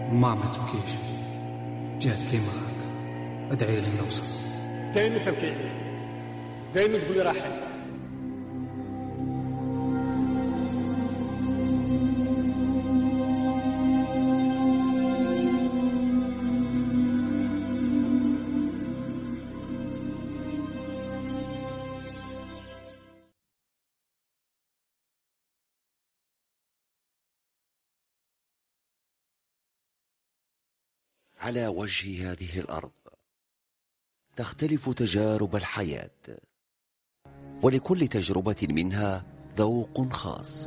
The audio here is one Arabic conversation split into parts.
ما تبكيش، جهة كيما هاك، ادعي لي نوصل. دايما تبكي، دايما تقول راحل. على وجه هذه الأرض تختلف تجارب الحياة، ولكل تجربة منها ذوق خاص.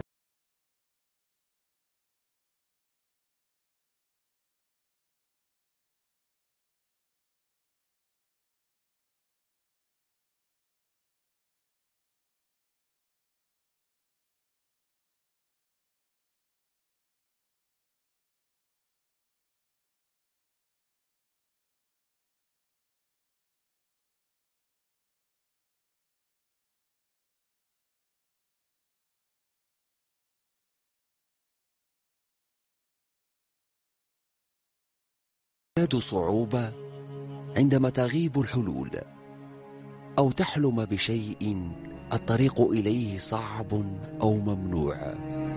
تزداد صعوبة عندما تغيب الحلول أو تحلم بشيء الطريق إليه صعب أو ممنوع.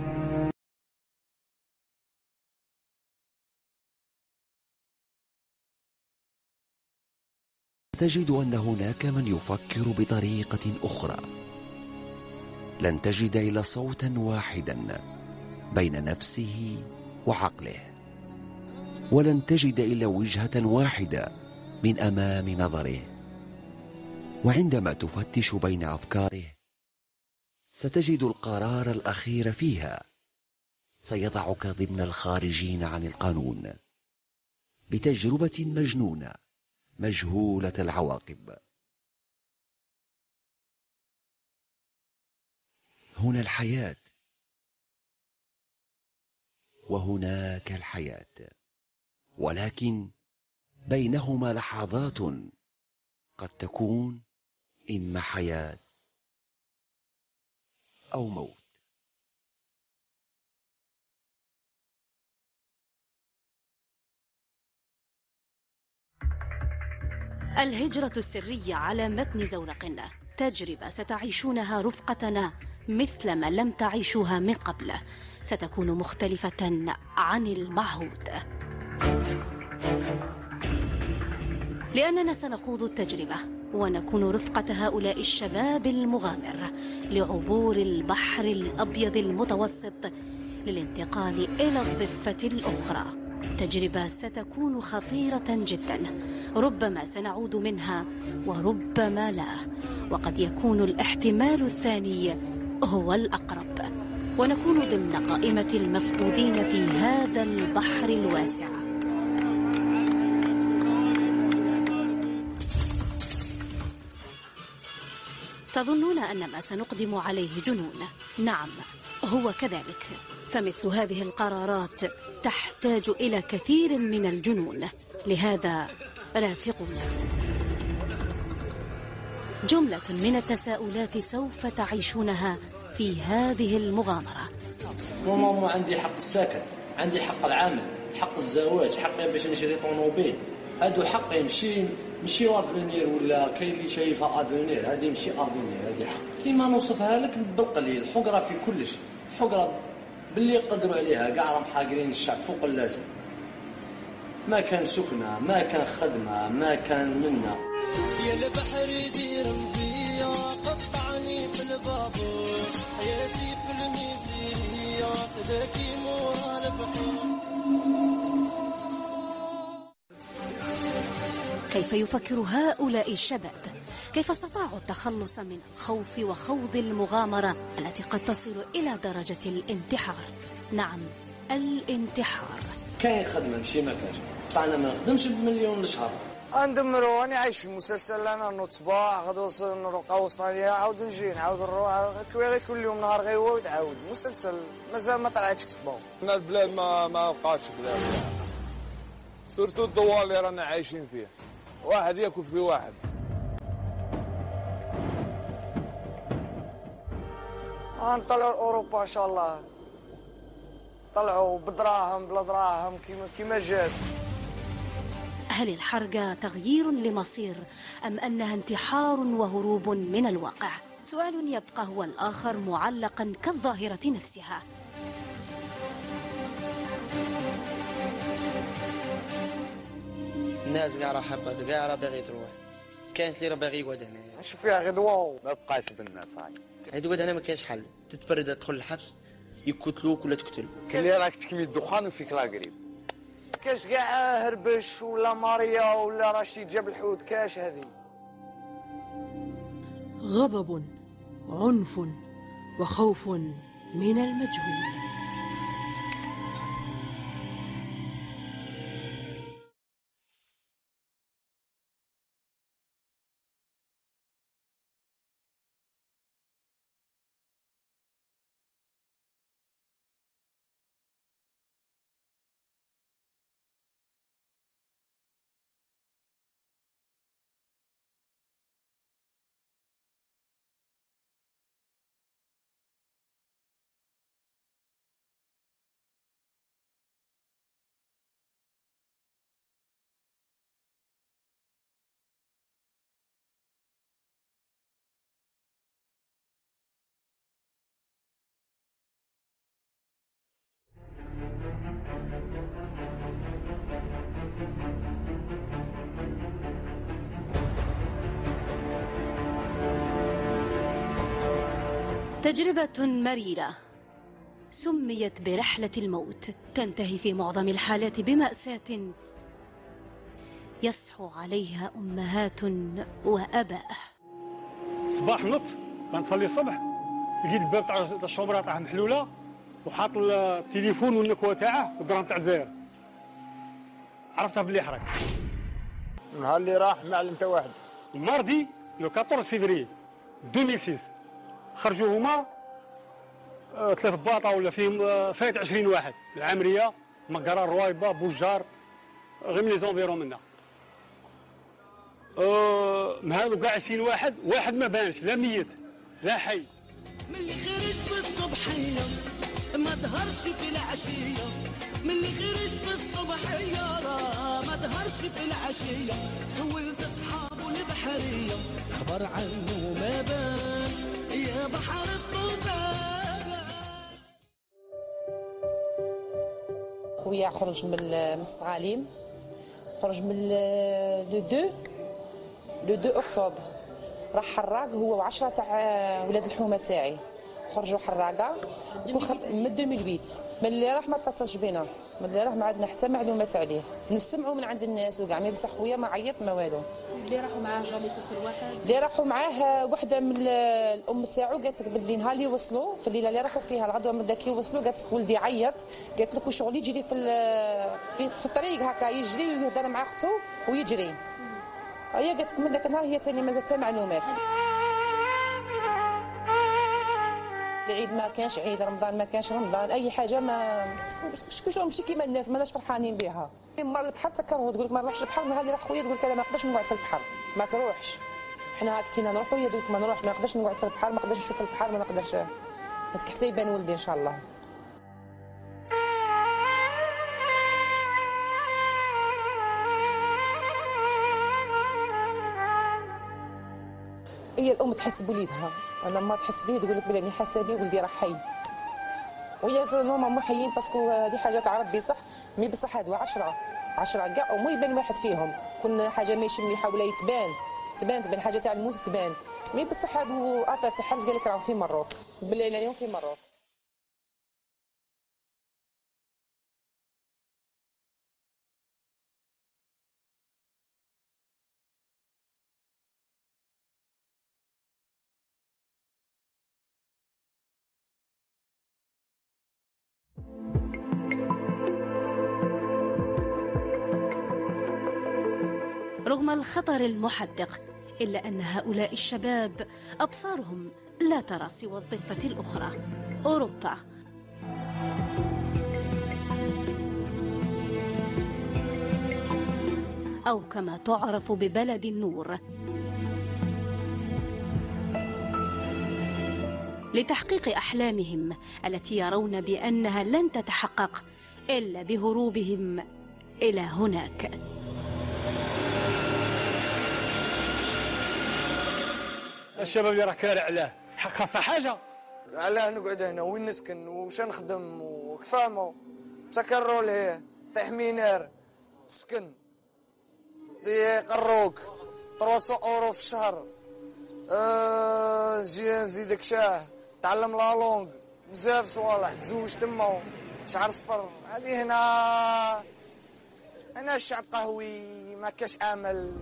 تجد أن هناك من يفكر بطريقة أخرى. لن تجد إلا صوتا واحدا بين نفسه وعقله، ولن تجد إلا وجهة واحدة من أمام نظره. وعندما تفتش بين أفكاره ستجد القرار الأخير فيها سيضعك ضمن الخارجين عن القانون، بتجربة مجنونة مجهولة العواقب. هنا الحياة وهناك الحياة، ولكن بينهما لحظات قد تكون إما حياة أو موت. الهجرة السرية على متن زورق، تجربة ستعيشونها رفقتنا مثلما لم تعيشوها من قبل. ستكون مختلفة عن المعهود، لأننا سنخوض التجربة ونكون رفقة هؤلاء الشباب المغامر لعبور البحر الأبيض المتوسط للانتقال إلى الضفة الأخرى. تجربة ستكون خطيرة جدا، ربما سنعود منها وربما لا، وقد يكون الاحتمال الثاني هو الأقرب، ونكون ضمن قائمة المفقودين في هذا البحر الواسع. تظنون أن ما سنقدم عليه جنون؟ نعم، هو كذلك. فمثل هذه القرارات تحتاج إلى كثير من الجنون، لهذا رافقونا. جملة من التساؤلات سوف تعيشونها في هذه المغامرة. ماما عندي حق السكن، عندي حق العمل، حق الزواج، حقي باش نشري طوموبيل. هادو حقي ماشي افونير، ولا كاين اللي شايفها افونير، هذه ماشي افونير، هذه حق. كيما نوصفها لك بالقليل، حقره في كل شيء، حقره باللي يقدروا عليها كاع راهم حاقرين الشعب فوق اللازم. ما كان سكنه، ما كان خدمه، ما كان منا. يا البحر يدير مزيا قطعني في البابور، حياتي في الميزيريات ذاكي مورا البحر. كيف يفكر هؤلاء الشباب؟ كيف استطاعوا التخلص من الخوف وخوض المغامرة التي قد تصل إلى درجة الانتحار؟ نعم، الانتحار. كاين خدمة ماشي ما كانش، بصح أنا ما نخدمش بمليون لشهر. ندمرو، راني عايش في مسلسل، انا نوض صباح غدو نروح أستراليا، عاود نجي نعاود نروح كويري كل يوم نهار غيوا وتعاود مسلسل. مازال ما طلعتش كتبه. انا البلاد ما بقاتش بلاد، سورتو الدوار اللي رانا عايشين فيه، واحد ياكل في واحد. نطلعوا لاوروبا ان شاء الله. طلعوا بدراهم بلا دراهم كيما جات. هل الحرقة تغيير لمصير أم أنها انتحار وهروب من الواقع؟ سؤال يبقى هو الآخر معلقا كالظاهرة نفسها. الناس كاع راه حبات كاع راه باغي تروح، كاينش اللي راه باغي يقعد هنا. نشوف فيها غدوه ما بقاش بالناس هاي. يقعد هنا ما كاينش حل، تتفرد تدخل الحبس يقتلوك ولا تقتل. اللي راك تكمي الدخان وفيك لاقريب. كاش كاع هربش ولا ماريا ولا رشيد جاب الحوت كاش هذه. غضب، عنف، وخوف من المجهول. تجربة مريرة سميت برحلة الموت، تنتهي في معظم الحالات بمأساة يصحو عليها أمهات وأباء. صباح نط غنصلي الصبح لقيت الباب تاع الشومره تاع محلوله وحاط التليفون والنكوه تاعه والدراهم تاع الجزائر. عرفتها باللي حرق. النهار اللي راح ما علمت واحد. الماردي لو 14 فيفري 2006 خرجوا هما 3 باطا ولا فيهم فايت 20 واحد، العامريه، مقرة، رويبه، بوجار، غير من لي زونفيرون منا. هذو كاع 20 واحد، واحد ما بانش لا ميت لا حي. ملي خرج بالصبحيه ما ظهرش في العشيه، ملي خرج بالصبحيه ما ظهرش في العشيه، سولت اصحابه البحريه خبر عنه ما بان يا بحر الطوفان. خويا خرج من الصقاليم، خرج من لو 2 اكتوبر، راح حراق هو و10 تاع ولاد الحومه تاعي، خرجوا حراقه من 2008. من اللي راح ما اتصلش بينا، من اللي راح ما عندنا حتى معلومات عليه، نسمعوا من عند الناس وكاع، مي بصح خويا ما عيط ما والو. اللي راحوا معاه جا يتصل واحد، اللي راحوا معاه وحده من الام تاعو قالت لك بلي نهار اللي وصلوا في الليله اللي راحوا فيها الغدوه من ذاك يوصلوا، قالت لك ولدي عيط، قالت لك وشغل يجري في الطريق هكا يجري ويهضر مع اخته ويجري. هي قالت لك من ذاك النهار هي ثاني مازال حتى معلومات. العيد ما كانش عيد، رمضان ما كانش رمضان، اي حاجه ما ماشي كيما الناس ماناش فرحانين بها. مره البحر تكره تقول لك ما نروحش البحر، نهار اللي راح خويا تقول لك انا ما نقدرش نقعد في البحر، ما تروحش. حنا هاك كينا نروحوا هي تقول لك ما نروحش، ما نقدرش نقعد في البحر، ما نقدرش نشوف البحر، ما نقدرش هذيك حتى يبان ولدي ان شاء الله. هي الام تحس بوليدها، انا ما تحس بيه تقول لك بلي حاسه بيه ولدي راه حي، وهي هما محيين باسكو هذه حاجه تاع ربي صح، مي بصح هادو 10 كاع وما يبان واحد فيهم، كنا حاجه ماشي مليحه ولا تبان حاجه تاع الموت تبان، مي بصح هادو عفات حرز قال لك راهم في مروك، بالليل عليهم في مروك. رغم الخطر المحدق إلا أن هؤلاء الشباب أبصارهم لا ترى سوى الضفة الأخرى، أوروبا. أو كما تعرف ببلد النور. لتحقيق أحلامهم التي يرون بأنها لن تتحقق إلا بهروبهم إلى هناك. الشباب اللي راه كارع علاه خاصها حاجه، علاه نقعد هنا وين نسكن وش نخدم وكفامو تكرر ليه طيح مينار تسكن يقروك 300 اورو في الشهر. نزيدك شاه تعلم لا لونغ بزاف صوالح تزوج تما شعر صفر. هذه هنا الشعب قهوي ما كاش امل.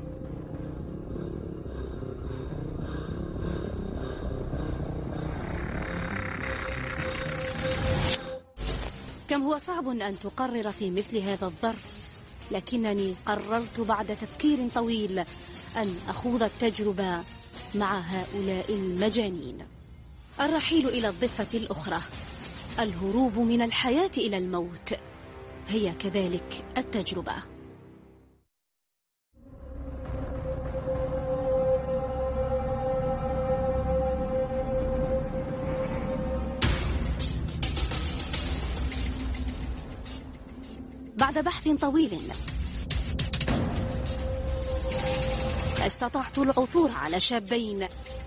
كم هو صعب أن تقرر في مثل هذا الظرف، لكنني قررت بعد تفكير طويل أن أخوض التجربة مع هؤلاء المجانين. الرحيل إلى الضفة الأخرى، الهروب من الحياة إلى الموت، هي كذلك التجربة. بعد بحث طويل استطعت العثور على شابين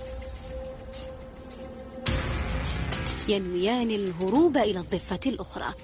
ينويان الهروب إلى الضفة الأخرى.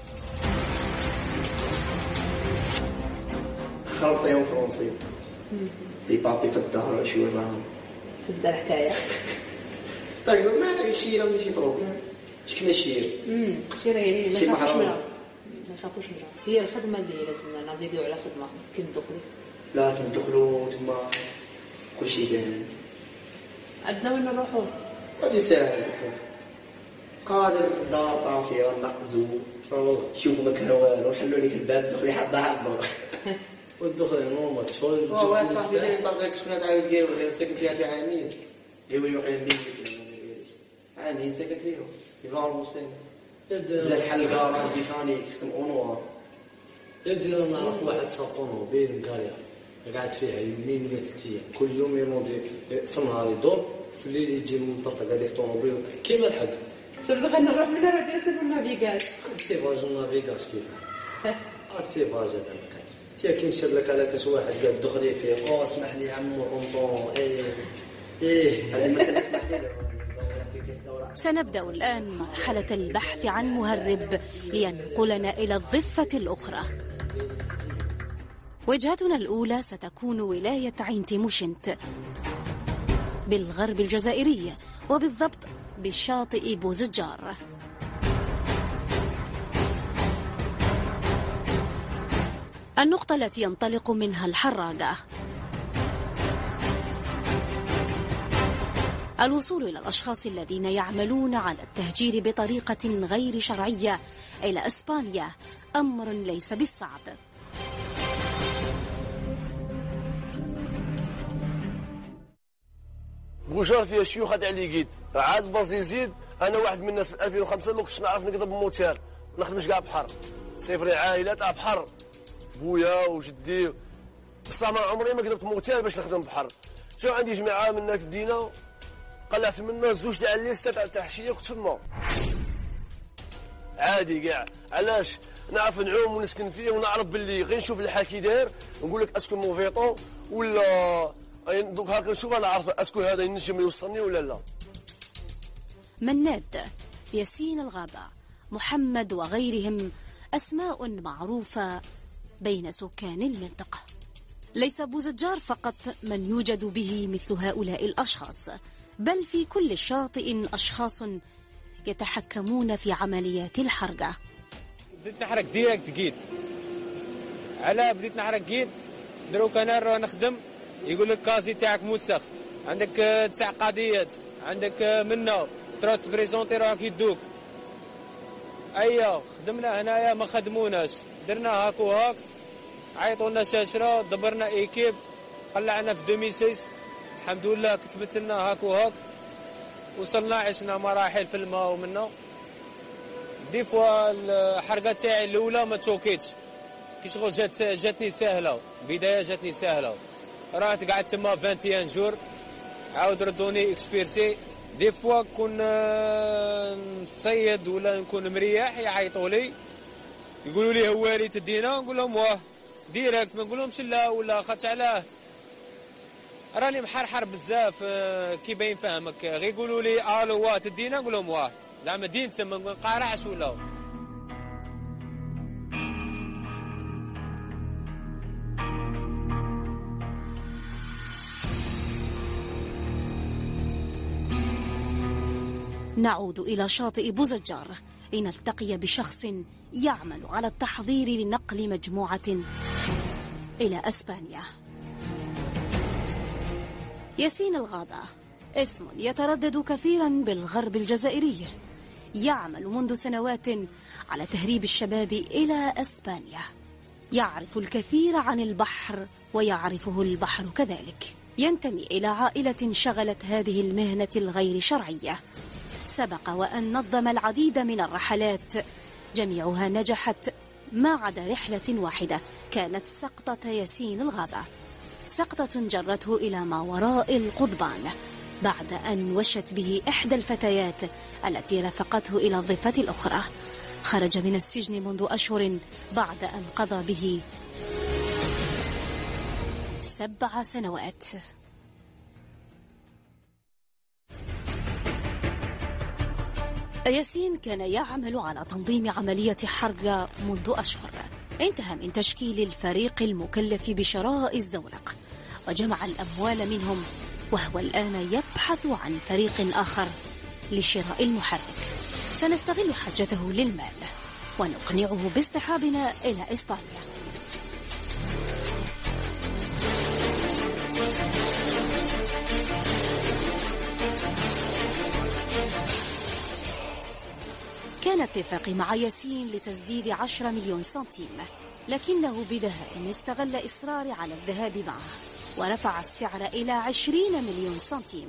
خلطيهم فرنسي لي بابي في الدار شويه معاهم في الدار حكايه. طيب ما الشيره ماشي بروبليم شكون الشير شيره يعني ما خافوش منها. هي الخدمه اللي لازم نافيغيو على خدمه كندخلوا لا كندخلوا تما كلشي كان عندنا وين نروحوا غادي ساهل قادر دار طافيه نقزو شوفوا ما كانوا والو نحلوا لك الباب دخلي حد والدخل نورمال شغل واحد صاحبي اللي طلعت شكون تعاود كاين غير ساكن فيها تاع عامين يوليو قايلين عامين ساكن فيهم يفار مسلم بدا الحل كاراج ميكانيك خدم اونوار يبدا نعرف واحد ساطونو بين مكاريا قاعد فيها يومين ولا 3 ايام كل يوم يموضي في النهار يدور في الليل يجي منطقه هذيك الطوموبيل كيما الحق تبغى نروح من هنا ديال النافيغاج كيفاش النافيغاج كيف عرفتي فاج هذا المكان تي كي نشر لك على كاس واحد قال دخلي فيه اسمح لي يا عمو رونطون هذا المكان اسمح لي. سنبدأ الآن مرحلة البحث عن مهرب لينقلنا إلى الضفة الأخرى. وجهتنا الأولى ستكون ولاية عين تيموشنت بالغرب الجزائري، وبالضبط بشاطئ بوزجار. النقطة التي ينطلق منها الحراقة. الوصول إلى الأشخاص الذين يعملون على التهجير بطريقة غير شرعية إلى إسبانيا أمر ليس بالصعب. بوجار فيها شيوخ تاع اللي قيد عاد باز يزيد. انا واحد من الناس في 2005 ما كنتش نعرف نقدر بموتير ما نخدمش كاع بحر صفري عائله تاع بحر بويا وجدي بصح ما عمري ما قدرت موتير باش نخدم بحر. شو عندي جماعه من الناس دينا قلعت منا زوج تاع الليسته تاع التحشيه كنت تما عادي كاع. علاش نعرف نعوم ونسكن فيه ونعرف باللي غير نشوف الحكي داير نقول لك اسكو موفيطون ولا دوك هاكا نشوف انا عارف اسكو هذا ينجم يوصلني ولا لا. مناد، ياسين الغابة، محمد وغيرهم أسماء معروفة بين سكان المنطقة. ليس بوزجار فقط من يوجد به مثل هؤلاء الأشخاص، بل في كل شاطئ أشخاص يتحكمون في عمليات الحرقة. بديت نحرق ديريكت قيد. على بديت نحرق قيد دروك انا نروح نخدم يقول لك كازي تاعك موسخ، عندك 9 قضيات، عندك منه تروح تبريزونتي روحك يدوك. ايوا خدمنا هنايا ما خدموناش، درنا هاك وهاك، عيطوا لنا شاشره، دبرنا ايكيب، قلعنا في 2006 الحمد لله كتبت لنا هاك وهاك، وصلنا عشنا مراحل في الماء ومنه. دي فوا الحرقه تاعي الاولى ما توكيتش كي شغل جاتني سهله، بدايه جاتني سهله، رحت قعدت تما 21 جور، عاود ردوني اكسبيرسي دي فوا نكون نصيد ولا نكون مريح يعيطوا لي يقولوا لي هواري تدينا، نقول لهم واه ديريكت، ما نقول لهمش لا ولا خاطش علاه راني محرحر بزاف كي باين فهمك، غير يقولوا لي الو واه تدينا نقول لهم واه زعما دين تما ما نقارعش ولا. نعود إلى شاطئ بوزجار لنلتقي بشخص يعمل على التحضير لنقل مجموعة إلى أسبانيا. ياسين الغابة اسم يتردد كثيرا بالغرب الجزائري، يعمل منذ سنوات على تهريب الشباب إلى أسبانيا. يعرف الكثير عن البحر ويعرفه البحر كذلك. ينتمي إلى عائلة شغلت هذه المهنة الغير شرعية. سبق وأن نظم العديد من الرحلات جميعها نجحت ما عدا رحلة واحدة كانت سقطة ياسين الغابة، سقطة جرته إلى ما وراء القضبان بعد أن وشت به إحدى الفتيات التي رافقته إلى الضفة الأخرى. خرج من السجن منذ أشهر بعد أن قضى به 7 سنوات. ياسين كان يعمل على تنظيم عملية حرق منذ أشهر. انتهى من تشكيل الفريق المكلف بشراء الزورق وجمع الأموال منهم، وهو الآن يبحث عن فريق آخر لشراء المحرك. سنستغل حاجته للمال ونقنعه باصطحابنا إلى إسبانيا. كان اتفاقي مع ياسين لتسديد 10 مليون سنتيم، لكنه بدهاء استغل إصراري على الذهاب معه ورفع السعر إلى 20 مليون سنتيم.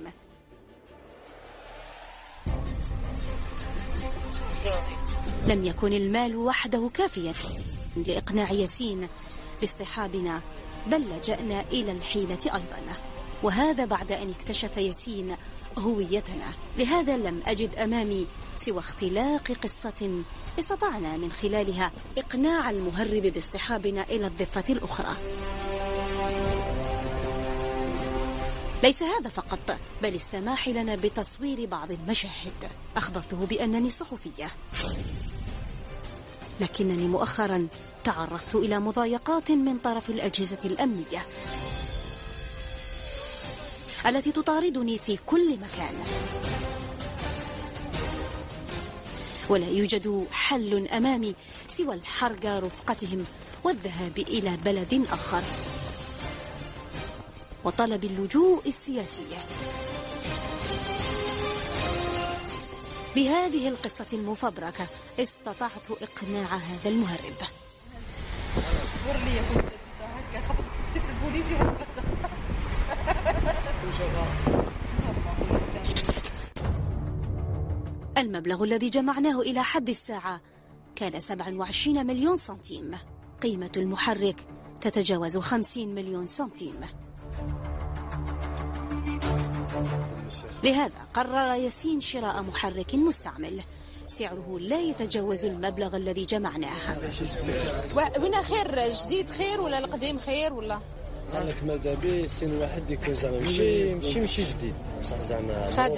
لم يكن المال وحده كافيا لإقناع ياسين باصطحابنا، بل لجأنا إلى الحيلة أيضا، وهذا بعد أن اكتشف ياسين هويتنا. لهذا لم أجد أمامي سوى اختلاق قصة استطعنا من خلالها إقناع المهرب باصطحابنا إلى الضفة الأخرى. ليس هذا فقط، بل السماح لنا بتصوير بعض المشاهد. أخبرته بأنني صحفية، لكنني مؤخرا تعرضت إلى مضايقات من طرف الأجهزة الأمنية التي تطاردني في كل مكان، ولا يوجد حل أمامي سوى الحرق رفقتهم والذهاب إلى بلد آخر وطلب اللجوء السياسي. بهذه القصة المفبركة استطعت إقناع هذا المهرب. المبلغ الذي جمعناه إلى حد الساعة كان 27 مليون سنتيم. قيمة المحرك تتجاوز 50 مليون سنتيم. لهذا قرر ياسين شراء محرك مستعمل سعره لا يتجاوز المبلغ الذي جمعناه. وين خير؟ جديد خير ولا القديم خير ولا؟ قالك ماذا بيه سن واحد يكون زعما ماشي جديد بصح زعما خادم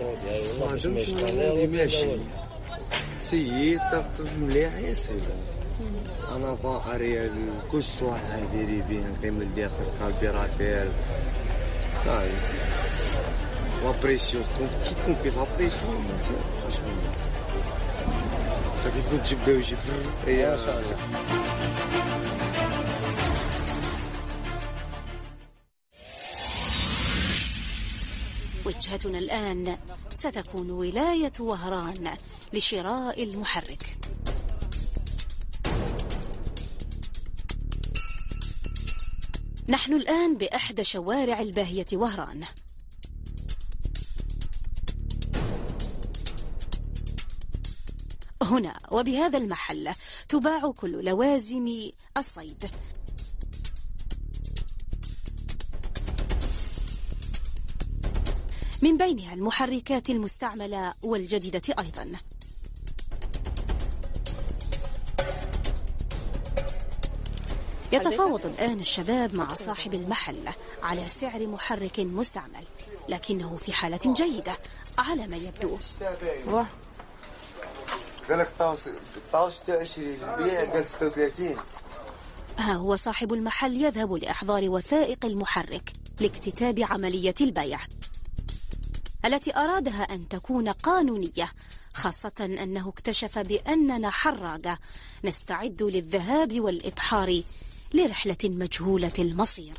والله ماشي سيد طرطف مليح يا سيدي. انا ظاهري كل صوالح ديري بيه نقيم ندير في الكاربيراتير صاي لابريسيون كي تكون في لابريسيون ما تيرش منها كي تكون تجبدها ويجي يا صاحبي. وجهتنا الآن ستكون ولاية وهران لشراء المحرك. نحن الآن بإحدى شوارع الباهية وهران. هنا وبهذا المحل تباع كل لوازم الصيد. من بينها المحركات المستعملة والجديدة أيضا. يتفاوض الآن الشباب مع صاحب المحل على سعر محرك مستعمل، لكنه في حالة جيدة على ما يبدو. قالك طاوش تاع 20 البيع قال 36. ها هو صاحب المحل يذهب لإحضار وثائق المحرك لاكتتاب عملية البيع التي أرادها أن تكون قانونية، خاصة أنه اكتشف بأننا حراقة نستعد للذهاب والإبحار لرحلة مجهولة المصير.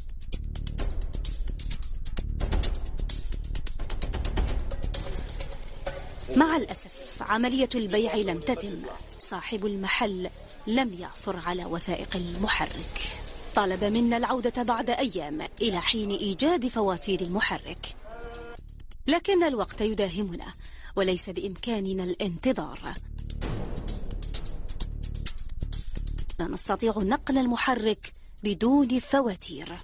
مع الأسف عملية البيع لم تتم. صاحب المحل لم يعثر على وثائق المحرك. طلب منا العودة بعد أيام إلى حين إيجاد فواتير المحرك، لكن الوقت يداهمنا وليس بإمكاننا الانتظار. لا نستطيع نقل المحرك بدون فواتير،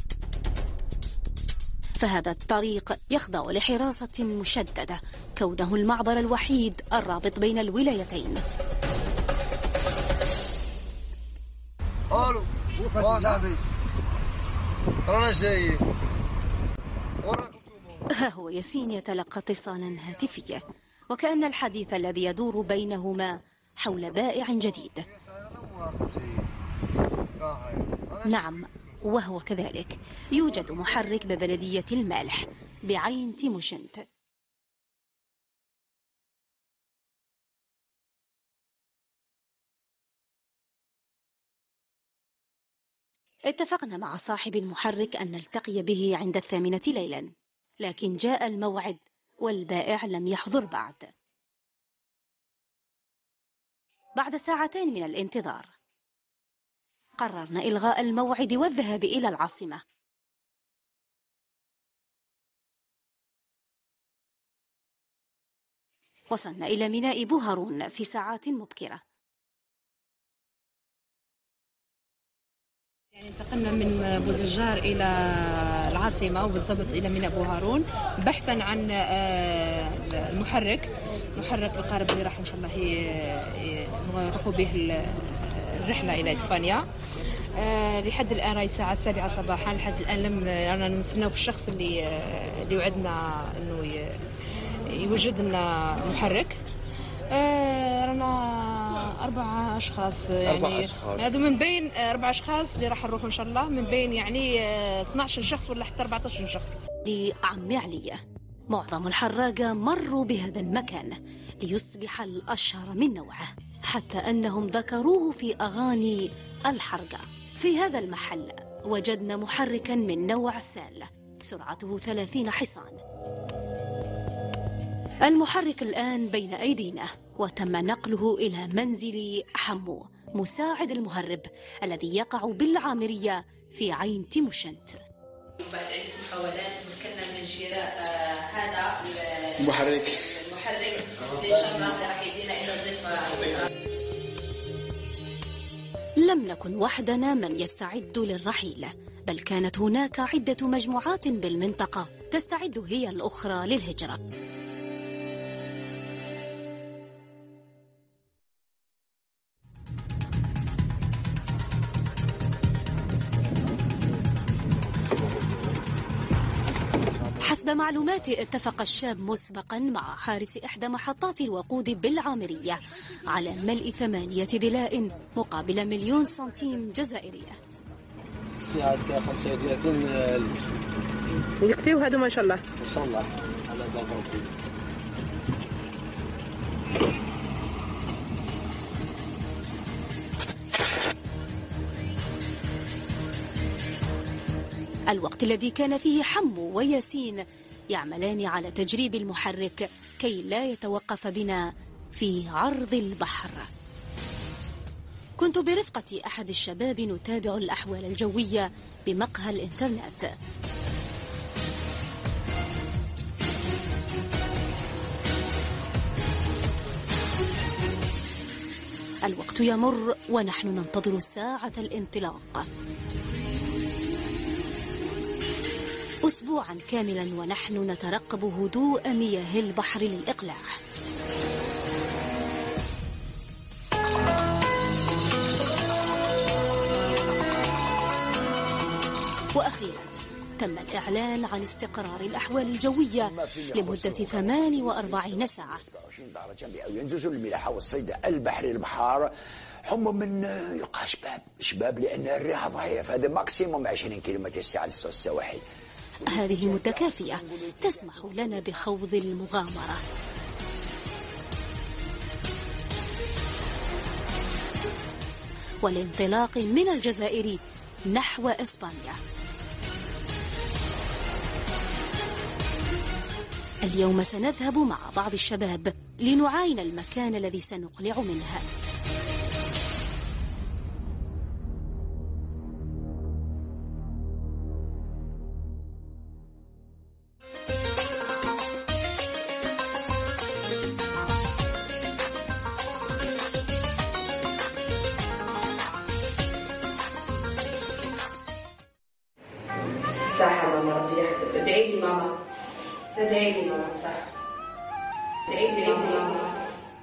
فهذا الطريق يخضع لحراسة مشددة كونه المعبر الوحيد الرابط بين الولايتين. الو صاحبي انا جاي. ها هو ياسين يتلقى اتصالا هاتفيا، وكأن الحديث الذي يدور بينهما حول بائع جديد. نعم، وهو كذلك. يوجد محرك ببلدية المالح بعين تيموشنت. اتفقنا مع صاحب المحرك أن نلتقي به عند 8 ليلا، لكن جاء الموعد والبائع لم يحضر بعد. بعد ساعتين من الانتظار قررنا إلغاء الموعد والذهاب إلى العاصمة. وصلنا إلى ميناء بوهرون في ساعات مبكرة. يعني انتقلنا من بوزجار إلى العاصمة وبالضبط إلى ميناء بوهرون بحثا عن المحرك القارب اللي راح إن شاء الله نروحوا به الرحلة إلى إسبانيا. لحد الآن راهي الساعة 7 صباحا، لحد الآن لم رانا نستناو في الشخص اللي وعدنا إنه يوجد لنا محرك. رانا 4 أشخاص، يعني هذو من بين 4 أشخاص اللي راح نروحوا إن شاء الله، من بين يعني 12 شخص ولا حتى 14 شخص. لعم علية معظم الحراقة مروا بهذا المكان ليصبح الأشهر من نوعه، حتى أنهم ذكروه في أغاني الحرقة. في هذا المحل وجدنا محركا من نوع سال سرعته 30 حصان. المحرك الآن بين أيدينا، وتم نقله إلى منزل حمو مساعد المهرب الذي يقع بالعامرية في عين تيموشنت. بعد عدة محاولات مكننا من شراء هذا المحرك اللي إن شاء الله راح يدينا إلى الضفة. لم نكن وحدنا من يستعد للرحيل، بل كانت هناك عدة مجموعات بالمنطقة تستعد هي الأخرى للهجرة. حسب معلوماتي اتفق الشاب مسبقا مع حارس إحدى محطات الوقود بالعامرية على ملء 8 دلاء مقابل 1,000,000 سنتيم جزائرية. الساعة 35 يكفيو هذا ما شاء الله. إن شاء الله على باب ربي. الوقت الذي كان فيه حمو وياسين يعملان على تجريب المحرك كي لا يتوقف بنا في عرض البحر. كنت برفقة أحد الشباب نتابع الأحوال الجوية بمقهى الإنترنت. الوقت يمر ونحن ننتظر ساعة الانطلاق. أسبوعا كاملا ونحن نترقب هدوء مياه البحر للإقلاع. وأخيرا تم الإعلان عن استقرار الأحوال الجوية لمدة 48 ساعة. 27 درجة مئوية. نزول الملاحة والصيد البحري البحار هم من يلقى شباب لأن الرياح ضعيف. هذا ماكسيموم 20 كيلومتر الساعة للسواحل. هذه مدة كافية تسمح لنا بخوض المغامرة. والانطلاق من الجزائر نحو إسبانيا. اليوم سنذهب مع بعض الشباب لنعاين المكان الذي سنقلع منه. صح ماما، ربي يحفظك. ادعي لي ماما، ادعي لي ماما. صح، ادعي لي ماما.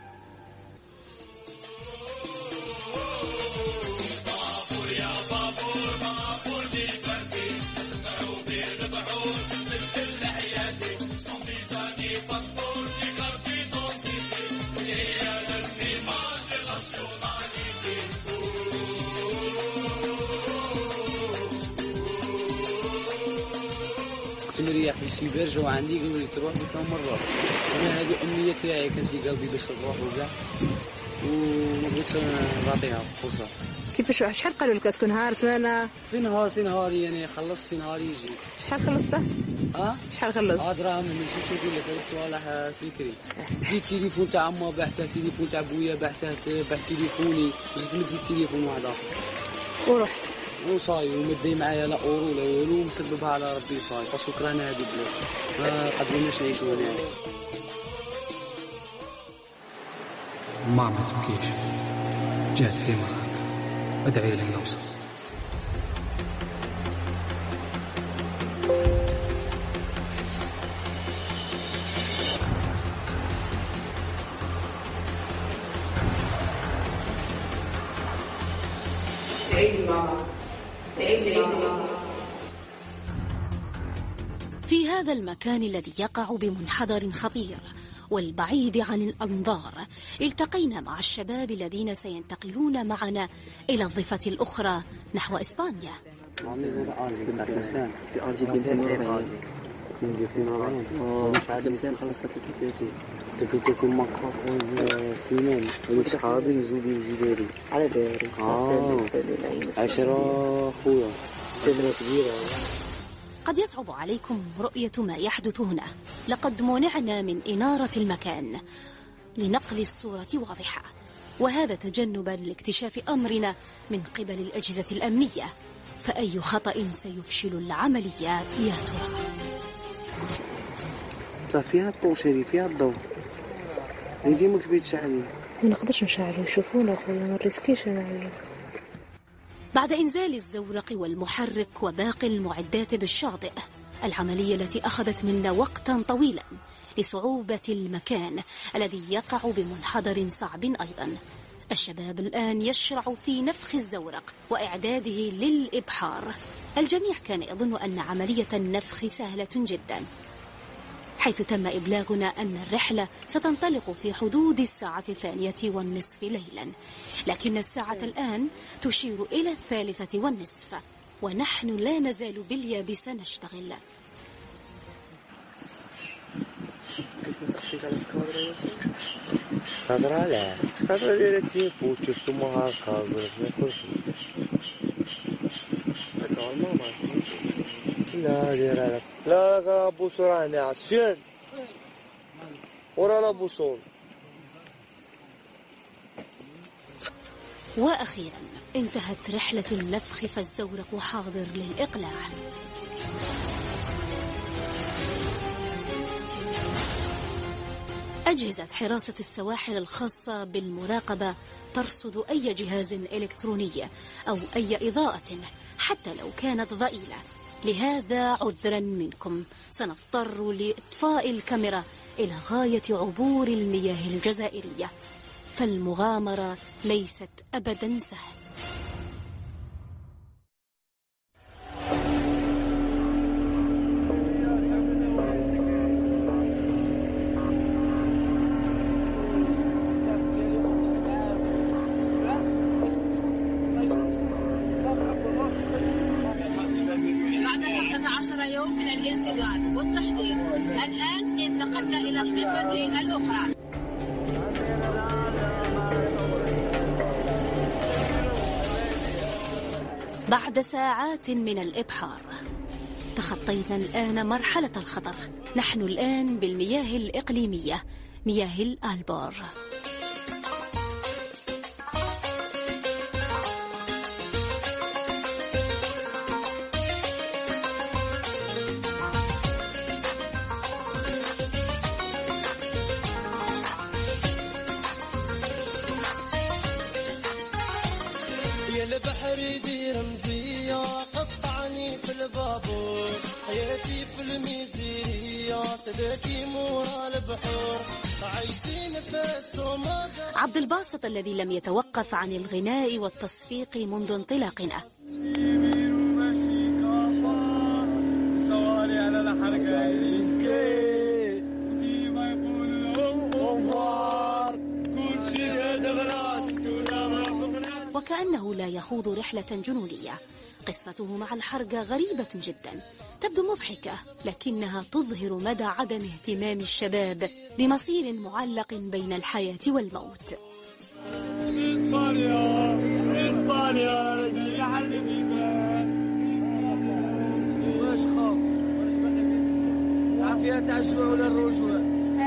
نريح في شي برج وعندي قالوا لي تروح قلت لهم مرة. انا هذه امنيه تاعي كانت في قلبي باش نروح وكاع وما بغيتش نعطيها فرصه. كيفاش شحال قالوا لك اسكو نهار سنه؟ في نهار يعني خلصت في نهار يجي. شحال خلصته؟ شحال خلصت؟ دراهم ماشي نقول لك هذا صوالح سكري. جيت تليفون تاع عمو بعته، تليفون تاع بويا بعته، بعت تليفوني زدت لي تليفون واحد اخر ورحت وصاي ومدي معايا لا اورو لا والو مسببها على ربي صاي باسكو كرانا هذه بلاد ما قدرناش نعيشوا هنا. ما تبكيش، جات في معك، ادعي لي نوصل. في هذا المكان الذي يقع بمنحدر خطير والبعيد عن الأنظار التقينا مع الشباب الذين سينتقلون معنا إلى الضفة الأخرى نحو إسبانيا. قد يصعب عليكم رؤية ما يحدث هنا، لقد منعنا من إنارة المكان لنقل الصورة واضحة، وهذا تجنبا لاكتشاف أمرنا من قبل الأجهزة الأمنية، فأي خطأ سيفشل العمليات يا ترى؟ فيها الطوشيري فيها الضوء يجي مكتبيت شحني ما نقدرش نشعلو يشوفونا خويا، ما نريسكيش نعملو. بعد إنزال الزورق والمحرك وباقي المعدات بالشاطئ، العملية التي أخذت منا وقتا طويلا لصعوبة المكان الذي يقع بمنحدر صعب أيضا، الشباب الآن يشرع في نفخ الزورق وإعداده للإبحار. الجميع كان يظن أن عملية النفخ سهلة جدا، حيث تم إبلاغنا أن الرحلة ستنطلق في حدود الساعة 2:30 ليلا، لكن الساعة الآن تشير إلى 3:30 ونحن لا نزال باليابسة نشتغل. لا بوصوراني عشان ورا لا بوصول. وأخيرا انتهت رحلة النفخ فالزورق حاضر للإقلاع. أجهزة حراسة السواحل الخاصة بالمراقبة ترصد أي جهاز إلكتروني أو أي إضاءة حتى لو كانت ضئيلة، لهذا عذرا منكم سنضطر لإطفاء الكاميرا إلى غاية عبور المياه الجزائرية، فالمغامرة ليست أبدا سهل. يوم من الانتظار والتحضير، الآن انتقلنا إلى القمة الأخرى. بعد ساعات من الإبحار تخطينا الآن مرحلة الخطر. نحن الآن بالمياه الإقليمية، مياه الآلبور. البحر دي رمزية قطعني في البابور، حياتي في الميزيرية سلكي مورا البحور، عايشين في السومة. عبد الباسط الذي لم يتوقف عن الغناء والتصفيق منذ انطلاقنا. سوالي على الحركة وديما يقولوا لهم غفار، كل شيء دغلاس وكأنه لا يخوض رحلة جنونية. قصته مع الحرقة غريبة جدا، تبدو مضحكة لكنها تظهر مدى عدم اهتمام الشباب بمصير معلق بين الحياة والموت. إسبانيا رجل يحل واش خاف عافية تاع الشوع ولا الرجوع.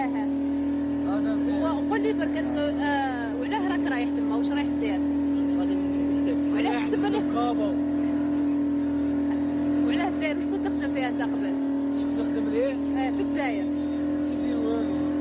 وقل لي برك وعلاه راك رايح تما، واش رايح دير؟ وعلاه تحسب الرقابة وعلاه داير؟ واش كنت تخدم فيها انت قبل؟ شكون تخدم ليه؟ في الجزائر. كيدير والو.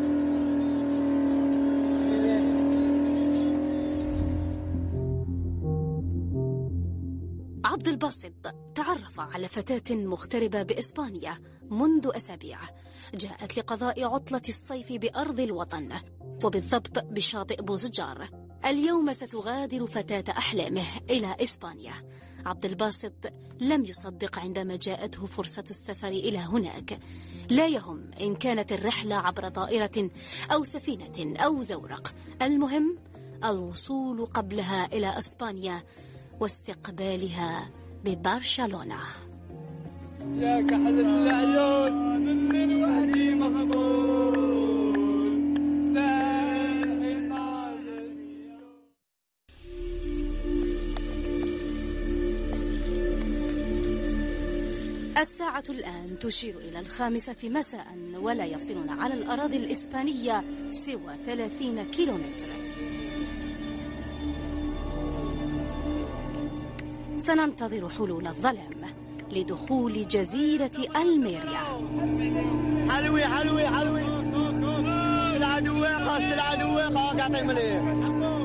عبد الباسط تعرف على فتاة مغتربة بإسبانيا منذ أسابيع، جاءت لقضاء عطلة الصيف بأرض الوطن، وبالضبط بشاطئ بوزجار. اليوم ستغادر فتاة أحلامه إلى إسبانيا. عبد الباسط لم يصدق عندما جاءته فرصة السفر إلى هناك. لا يهم إن كانت الرحلة عبر طائرة أو سفينة أو زورق، المهم الوصول قبلها إلى إسبانيا واستقبالها ببرشلونة. يا كحزة العيون الليل وحدي مقبول. الساعة الآن تشير إلى 5 مساء، ولا يفصلنا على الأراضي الإسبانية سوى 30 كيلومتر. سننتظر حلول الظلام لدخول جزيرة ألميريا. حلوي حلوي حلوي العدويقة العدويقة قاعدين مليح.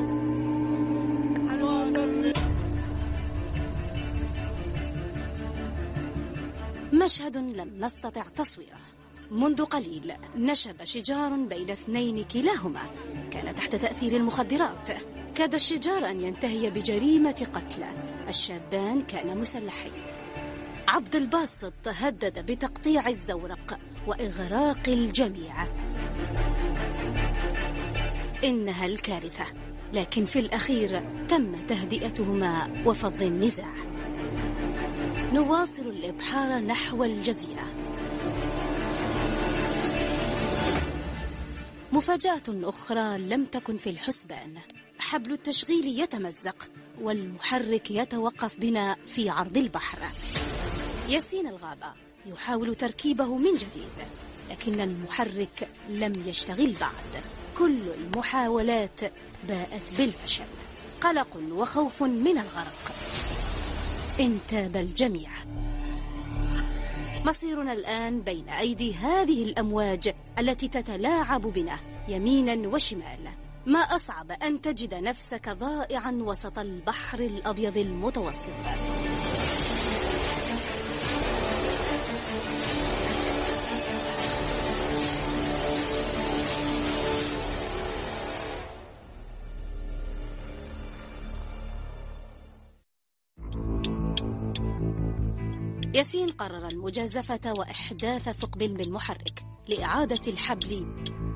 مشهد لم نستطع تصويره. منذ قليل نشب شجار بين 2 كلاهما كان تحت تأثير المخدرات. كاد الشجار أن ينتهي بجريمة قتل. الشابان كانا مسلحين. عبد الباسط هدد بتقطيع الزورق وإغراق الجميع. إنها الكارثة، لكن في الأخير تم تهدئتهما وفض النزاع. نواصل الإبحار نحو الجزيرة. مفاجأة أخرى لم تكن في الحسبان. حبل التشغيل يتمزق والمحرك يتوقف بنا في عرض البحر. ياسين الغابة يحاول تركيبه من جديد، لكن المحرك لم يشتغل بعد. كل المحاولات باءت بالفشل. قلق وخوف من الغرق. انتاب الجميع. مصيرنا الآن بين أيدي هذه الأمواج التي تتلاعب بنا يمينا وشمال. ما أصعب أن تجد نفسك ضائعا وسط البحر الأبيض المتوسط. ياسين قرر المجازفة وإحداث ثقب بالمحرك لإعادة الحبل.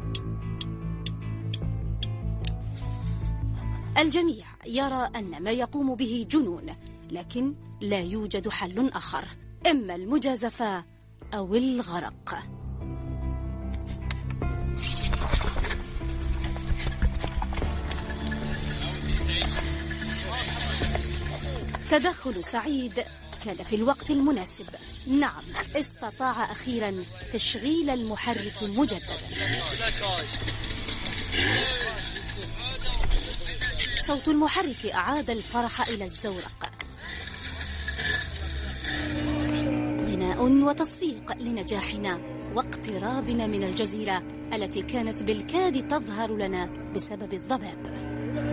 الجميع يرى أن ما يقوم به جنون، لكن لا يوجد حل آخر، إما المجازفة أو الغرق. تدخل سعيد كان في الوقت المناسب. نعم، استطاع أخيرا تشغيل المحرك مجددا. صوت المحرك أعاد الفرح إلى الزورق. غناء وتصفيق لنجاحنا واقترابنا من الجزيرة التي كانت بالكاد تظهر لنا بسبب الضباب.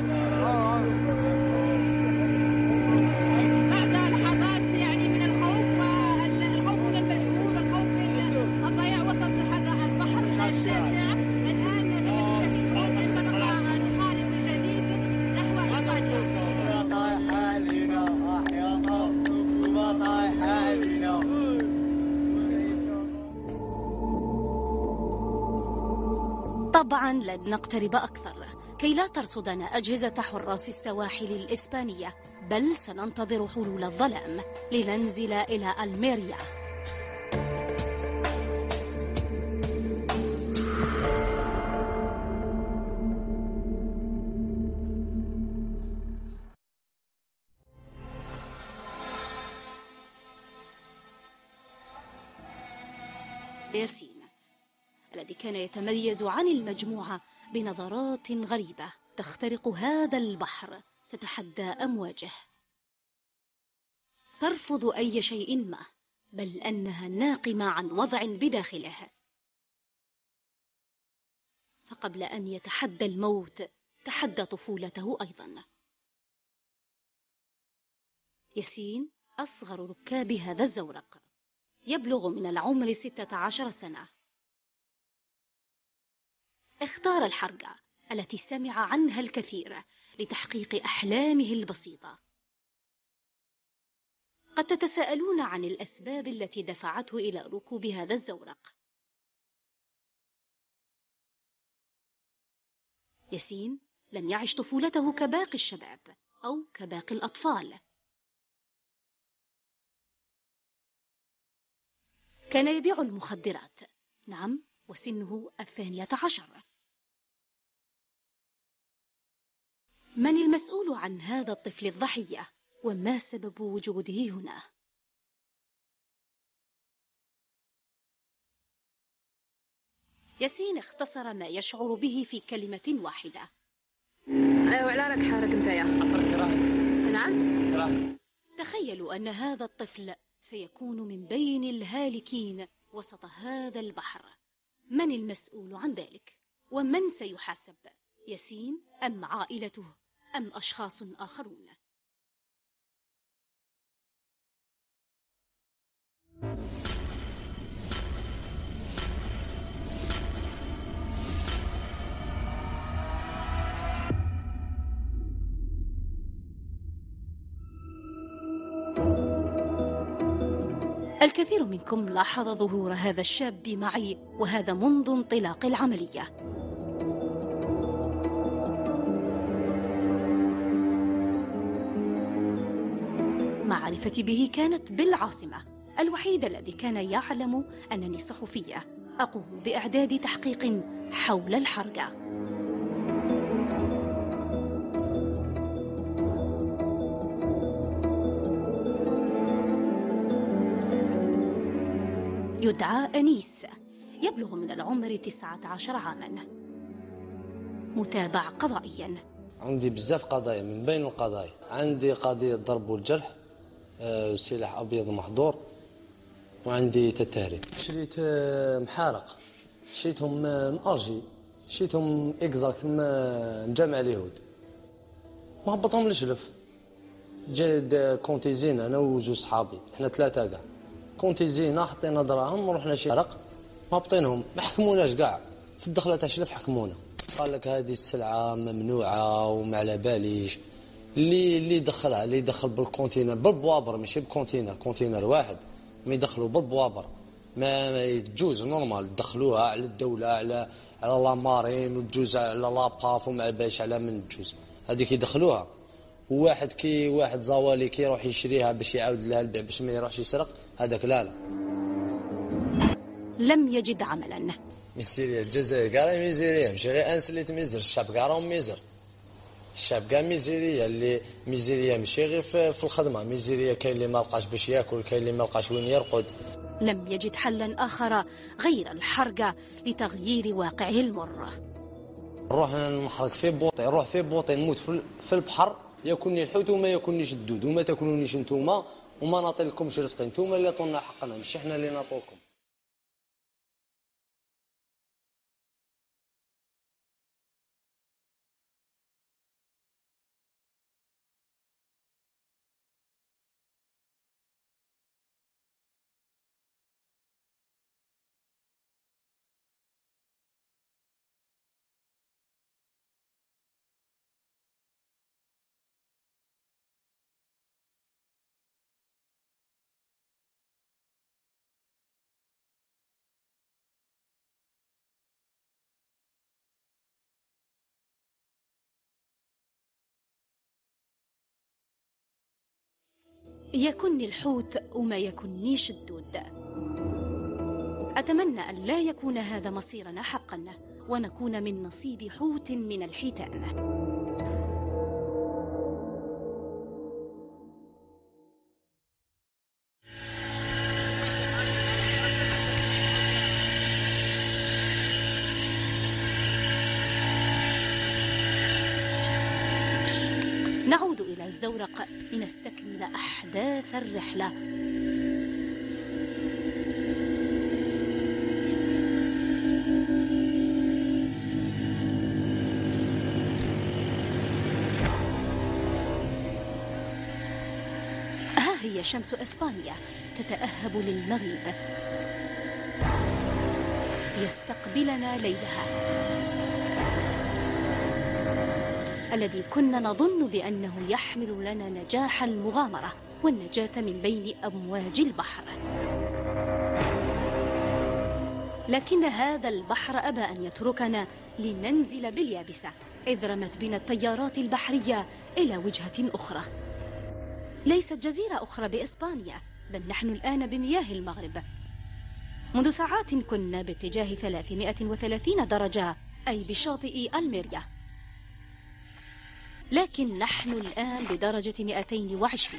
طبعا لن نقترب أكثر كي لا ترصدنا أجهزة حراس السواحل الإسبانية، بل سننتظر حلول الظلام لننزل إلى ألميريا. ياسين الذي كان يتميز عن المجموعة بنظرات غريبة تخترق هذا البحر، تتحدى أمواجه، ترفض أي شيء ما، بل أنها ناقمة عن وضع بداخله. فقبل أن يتحدى الموت تحدى طفولته أيضا. ياسين أصغر ركاب هذا الزورق، يبلغ من العمر 16 سنة. اختار الحركة التي سمع عنها الكثير لتحقيق أحلامه البسيطة. قد تتساءلون عن الأسباب التي دفعته إلى ركوب هذا الزورق. ياسين لم يعش طفولته كباقي الشباب أو كباقي الأطفال. كان يبيع المخدرات، نعم، وسنه 12. من المسؤول عن هذا الطفل الضحية؟ وما سبب وجوده هنا؟ ياسين اختصر ما يشعر به في كلمة واحدة. أيوة، على راك حارك انتيا؟ نعم. تخيلوا أن هذا الطفل سيكون من بين الهالكين وسط هذا البحر. من المسؤول عن ذلك؟ ومن سيحاسب؟ ياسين أم عائلته أم أشخاص آخرون؟ الكثير منكم لاحظ ظهور هذا الشاب معي، وهذا منذ انطلاق العملية. معرفتي به كانت بالعاصمة، الوحيد الذي كان يعلم أنني صحفية أقوم بإعداد تحقيق حول الحركة. يدعى أنيس، يبلغ من العمر 19 عاما، متابع قضائيا. عندي بزاف قضايا، من بين القضايا عندي قضية ضرب والجرح، سلاح أبيض محظور، وعندي تتهريب. شريت محارق، شريتهم من ألجي، شريتهم إكزاكت من جامع اليهود، وهبطهم للشلف. جاد كونتيزين أنا وجوج صحابي، إحنا 3 كاع. كونتي زينه حطينا دراهم ورحنا شي رق هابطينهم ما حكموناش كاع في الدخله تاع شلف حكمونا. قال لك هذه السلعه ممنوعه وما على باليش. اللي دخلها اللي يدخل بالكونتينر بالبوابر ماشي بكونتينر، كونتينر واحد ما يدخلوا بالبوابر ما يجوز نورمال يدخلوها على الدوله على لامارين وتجوز على لاباف وما باليش على من تجوز هذيك يدخلوها. واحد زوالي كي يروح يشريها باش يعاود لها البيع باش ما يروحش يسرق هذاك لا. لم يجد عملا. ميزيريا الجزائر كاع ميزيريا ماشي غير انس اللي تميزر، الشعب كاع راهم ميزر. الشعب كاع ميزيريا اللي ميزيريا ماشي غير في الخدمه، ميزيريا كاين اللي ما لقاش باش ياكل، كاين اللي ما لقاش وين يرقد. لم يجد حلا آخر غير الحرقة لتغيير واقعه المر. نروح نحرق في بوطي، نروح في بوطي نموت في البحر، ياكلني الحوت وما ياكلنيش الدود وما تاكلونيش نتوما وما نعطيلكمش رزقي، نتوما اللي عطونا حقنا ماشي حنا اللي نعطوكم. يكن الحوت وما يكنيش الدود. أتمنى أن لا يكون هذا مصيرنا حقا ونكون من نصيب حوت من الحيتان. نعود إلى الزورق لنستكمل أحداث الرحلة. ها هي شمس إسبانيا تتأهب للمغيب، يستقبلنا ليلها الذي كنا نظن بأنه يحمل لنا نجاح المغامرة والنجاة من بين أمواج البحر. لكن هذا البحر أبى أن يتركنا لننزل باليابسة، إذ رمت بنا التيارات البحرية إلى وجهة أخرى. ليست جزيرة أخرى بإسبانيا، بل نحن الآن بمياه المغرب. منذ ساعات كنا باتجاه 330 درجة، أي بشاطئ ألميريا، لكن نحن الآن بدرجة 220.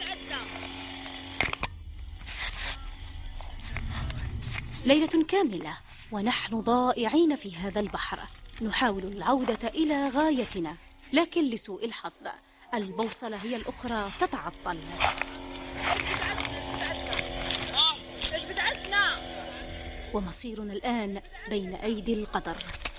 ليلة كاملة ونحن ضائعين في هذا البحر، نحاول العودة إلى غايتنا، لكن لسوء الحظ البوصلة هي الأخرى تتعطل. ايش بتعدنا؟ ومصيرنا الآن بين أيدي القدر.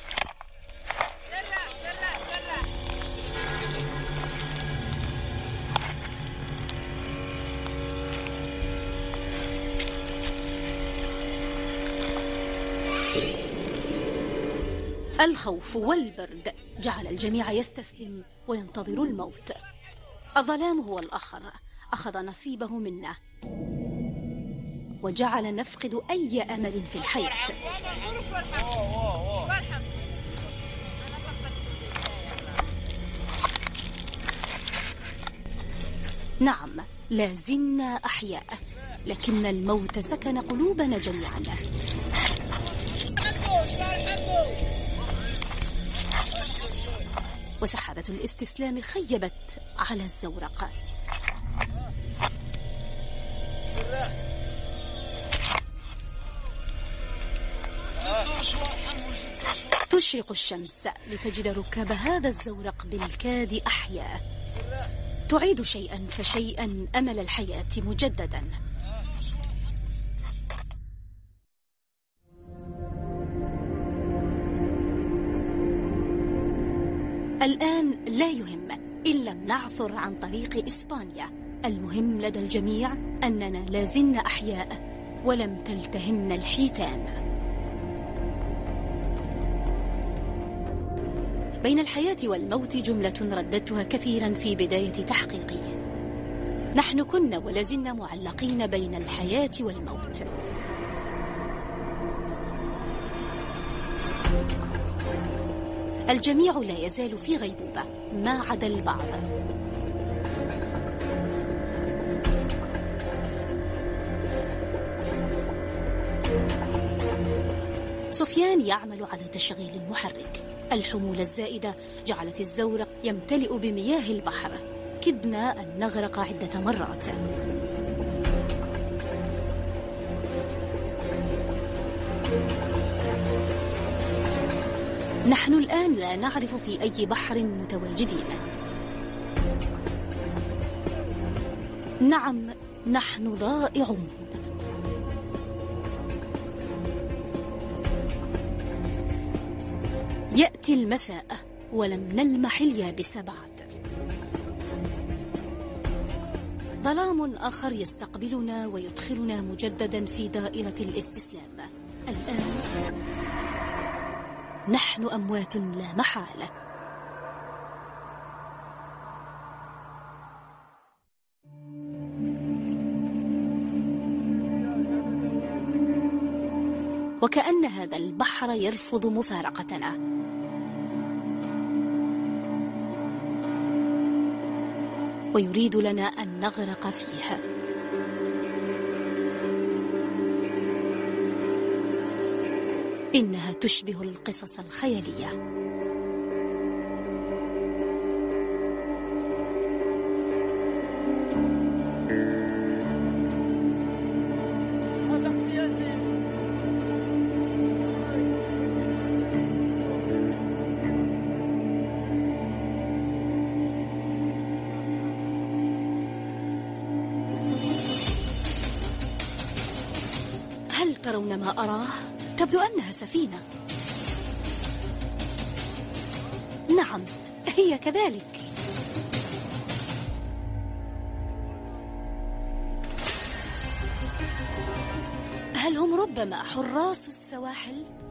الخوف والبرد جعل الجميع يستسلم وينتظر الموت. الظلام هو الآخر أخذ نصيبه منا وجعل نفقد أي أمل في الحياة. نعم، لا زلنا أحياء، لكن الموت سكن قلوبنا جميعا. وسحابة الاستسلام خيبت على الزورق. تشرق الشمس لتجد ركاب هذا الزورق بالكاد أحياء، تعيد شيئا فشيئا أمل الحياة مجددا. الآن لا يهم إن لم نعثر عن طريق إسبانيا، المهم لدى الجميع أننا لازلنا أحياء ولم تلتهمنا الحيتان. بين الحياة والموت جملة رددتها كثيرا في بداية تحقيقي. نحن كنا ولازلنا معلقين بين الحياة والموت. الجميع لا يزال في غيبوبة ما عدا البعض. سفيان يعمل على تشغيل المحرك. الحمولة الزائدة جعلت الزورق يمتلئ بمياه البحر. كدنا أن نغرق عدة مرات. نحن الآن لا نعرف في أي بحر متواجدين. نعم، نحن ضائعون. يأتي المساء ولم نلمح اليابس بعد. ظلام آخر يستقبلنا ويدخلنا مجددا في دائرة الاستسلام. الآن نحن أموات لا محالة. وكأن هذا البحر يرفض مفارقتنا. ويريد لنا أن نغرق فيها. إنها تشبه القصص الخيالية. هل ترون ما أراه؟ تبدو أنها سفينة. نعم، هي كذلك. هل هم ربما حراس السواحل؟